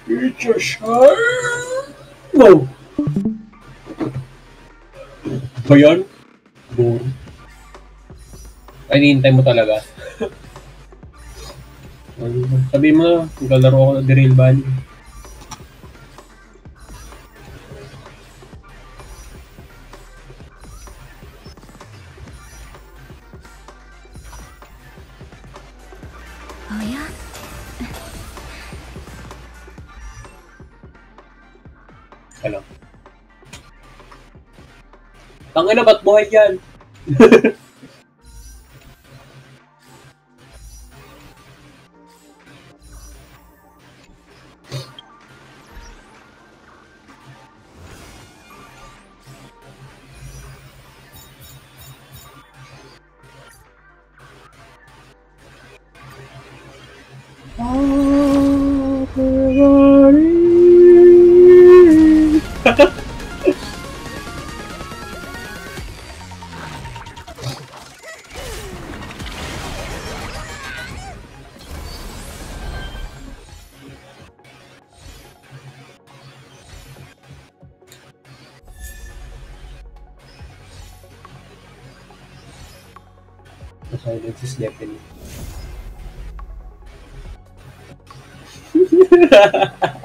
It's a shark! Wow! Ba yan? Boom. Ay, hinihintay mo talaga. Sabi mo, maglalaro ako ng The Real Bali. Oh ya? Ano? Tangina, ba't buhay yan? The silence is deafening.